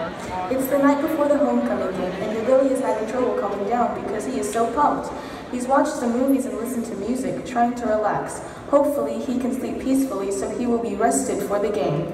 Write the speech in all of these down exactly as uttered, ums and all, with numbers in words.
It's the night before the homecoming game, and Billy is having trouble calming down because he is so pumped. He's watched some movies and listened to music, trying to relax. Hopefully, he can sleep peacefully so he will be rested for the game.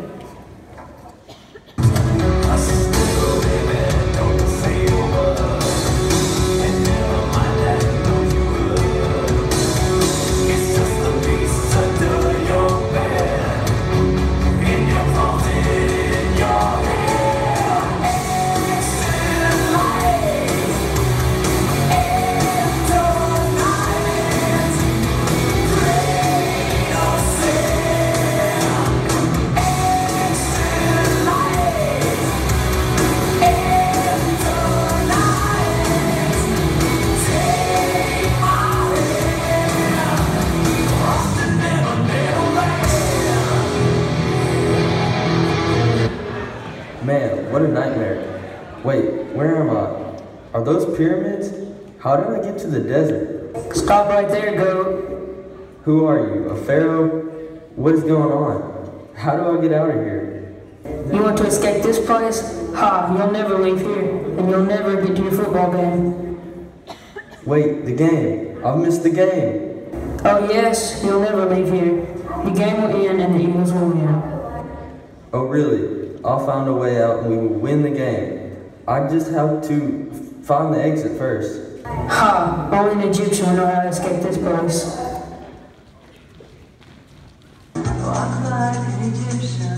Man, what a nightmare. Wait, where am I? Are those pyramids? How did I get to the desert? Stop right there, goat. Who are you, a pharaoh? What is going on? How do I get out of here? You want to escape this place? Ha, you'll never leave here, and you'll never get to your football game. Wait, the game. I've missed the game. Oh yes, you'll never leave here. The game will end and the Eagles will win. Oh really? I'll find a way out and we will win the game. I just have to find the exit first. Ha! Only an Egyptian will know how to escape this place. Walk like an Egyptian.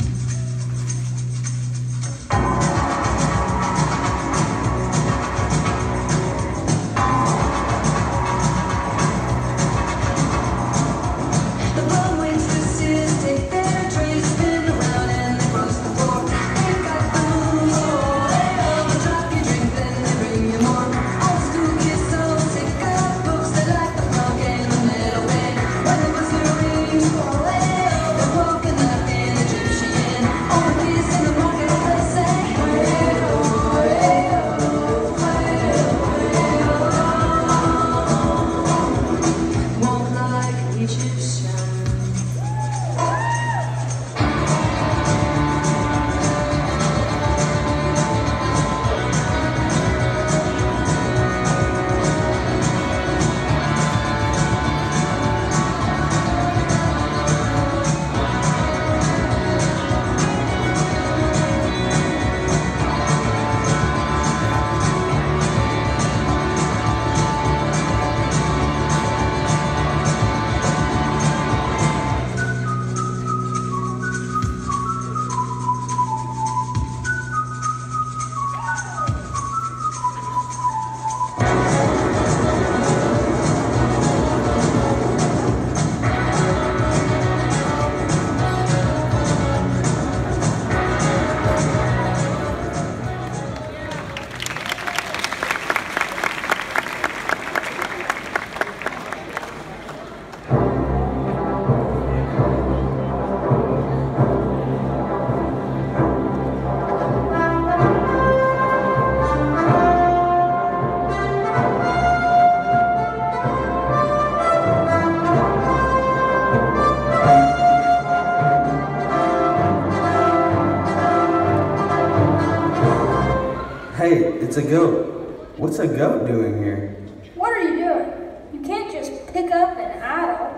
Hey, it's a goat. What's a goat doing here? What are you doing? You can't just pick up an idol.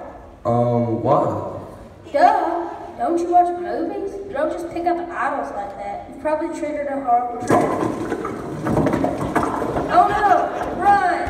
Um, why? Duh. Don't you watch movies? You don't just pick up idols like that. You've probably triggered a horrible trap. Oh no! Run!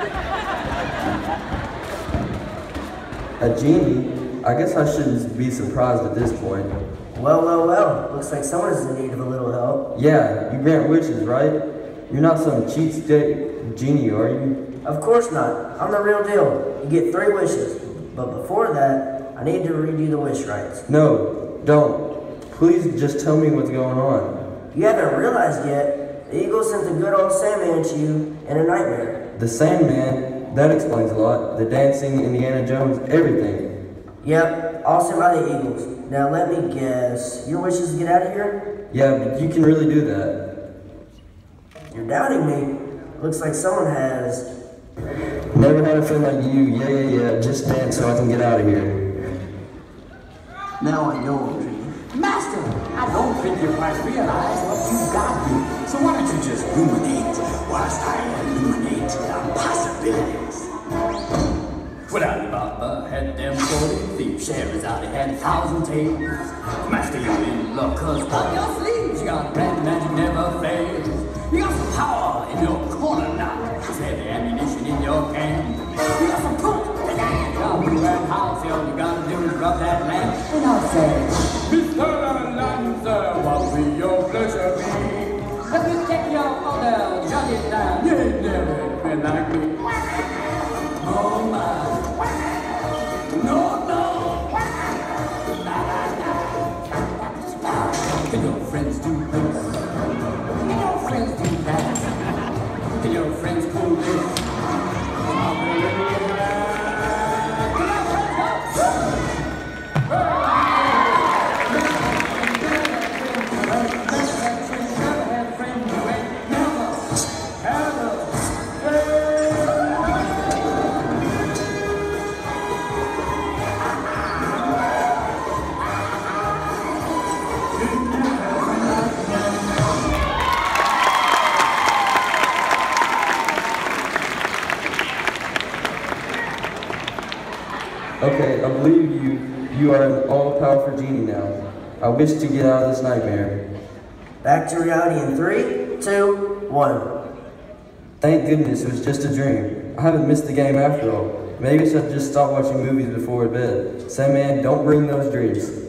A genie? I guess I shouldn't be surprised at this point. Well, well, well. Looks like someone is in need of a little help. Yeah, you grant wishes, right? You're not some cheapskate genie, are you? Of course not. I'm the real deal. You get three wishes. But before that, I need to read you the wish rights. No, don't. Please just tell me what's going on. You haven't realized yet. The Eagle sent the good old Sandman to you in a nightmare. The Sandman? That explains a lot. The dancing, Indiana Jones, everything. Yep, all sent by the Eagles. Now let me guess. Your wish is to get out of here? Yeah, but you can really do that. You're doubting me. Looks like someone has. Never had a friend like you. Yeah, yeah, yeah. Just dance so I can get out of here. Now I know. Master! I don't think you quite realize what you've got here. So why don't you just ruminate whilst I illuminate the possibilities? Well, Alibaba had them forty thieves, Sherazade had a thousand tales. Master, you in luck, cause up your sleeves you got brand magic never fails. You got some power in your corner now, there's heavy ammunition in your can. You got some punch, you got blue and house, all you gotta do is rub that lamp. And I'll say, Mister Lancer, what will your pleasure be? Let me take your order, jot it down, you ain't never been like me. Oh my. No, no! La, la, la. Can your friends do this? Can your friends do that? Can your friends pull this? Can your friends go? Okay, I believe you. You are an all-powerful genie now. I wish to get out of this nightmare. Back to reality in three, two, one. Thank goodness it was just a dream. I haven't missed the game after all. Maybe I should just stop watching movies before bed. Say, man, don't bring those dreams.